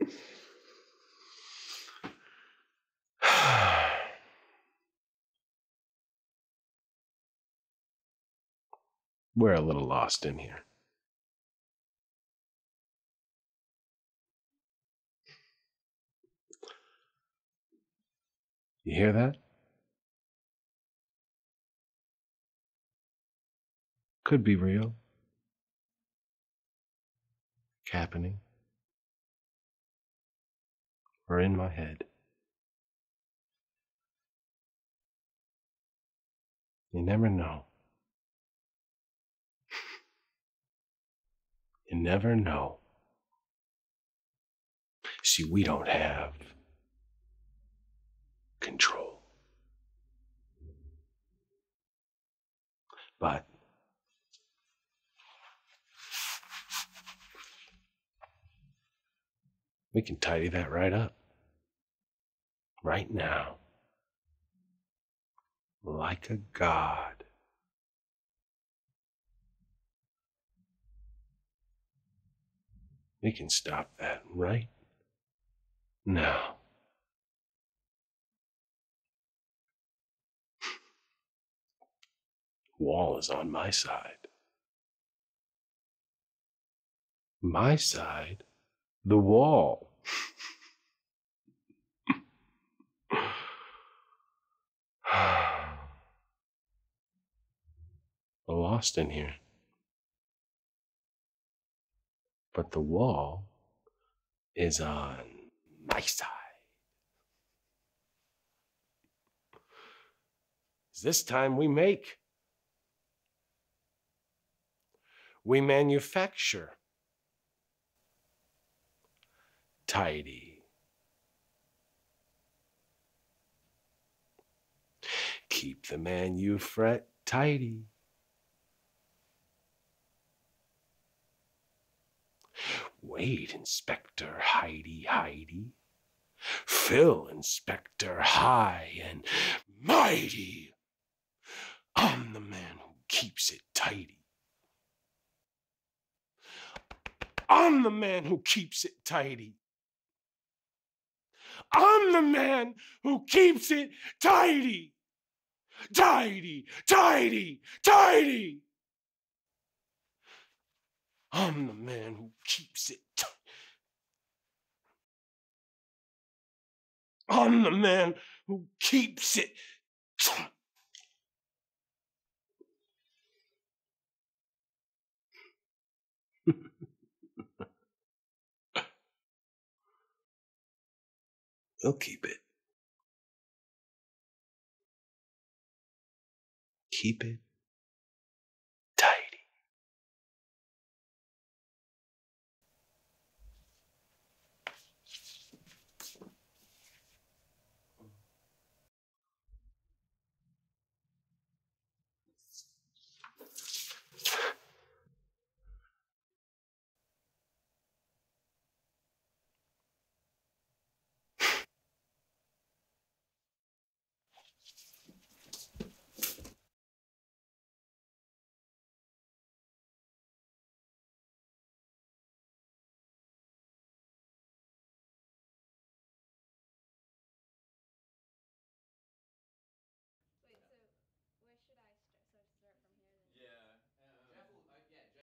We're a little lost in here. You hear that? Could be real. Happening. Or in my head. You never know. You never know. See, we don't have control. But we can tidy that right up. Right now. Like a god. We can stop that right now. Wall is on my side. My side? The wall. We're lost in here. But the wall is on my side. This time we make. We manufacture. Tidy. Keep the man you fret tidy. Wait, Inspector Heidi. Fill, Inspector, high and mighty. I'm the man who keeps it tidy. I'm the man who keeps it tidy. I'm the man who keeps it tidy. Tidy, tidy, tidy. I'm the man who keeps it tidy. I'm the man who keeps it tidy. We'll keep it. Keep it